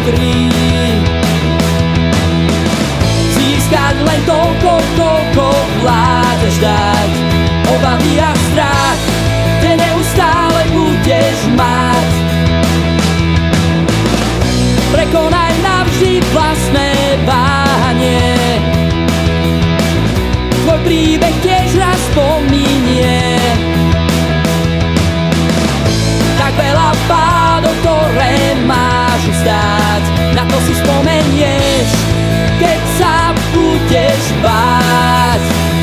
patrí. Získať len toľko, koľko vládeš dať. Obavy a strach, kde neustále budeš mať. Prekonaj navždy vlastné váhanie. Tvoj príbeh tiež raz pominie. Tak veľa pádov, ktoré máš ustáť, na to si spomenieš, keď sa budeš báť.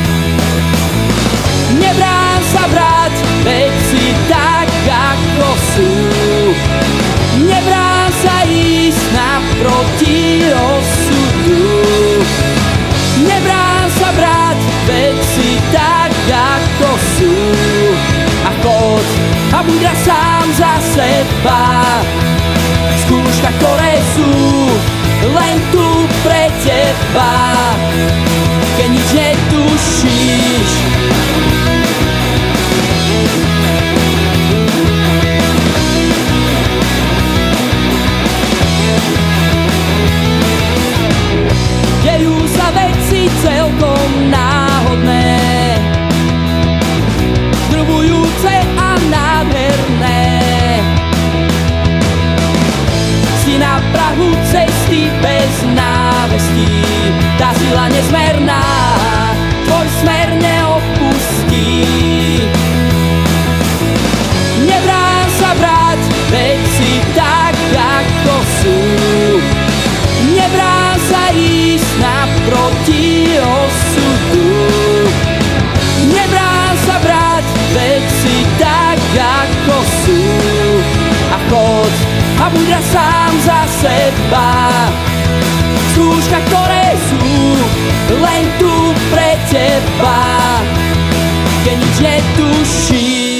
Nebrán sa brať veci tak, ako sú. Nebrán sa ísť naproti osudu. Nebrán sa brať veci tak, ako sú. A choď a buď raz sám za seba. Skúška, ktoré sú len tu pre teba. Keď nič netušíš, dejú sa veci celkom náhodné, zdrvujúce a nádherné. Si na prahu cesty bez návestí, tá sila nezmerná tvoj smer neopustí. Nebrán sa brať veci tak, ako sú. Nebrán sa ísť naproti osudu. Nebrán sa brať veci tak, ako sú. A choď a buď raz sám za seba. Skúška, ktoré sú len tu pre teba. Keď nič netušíš,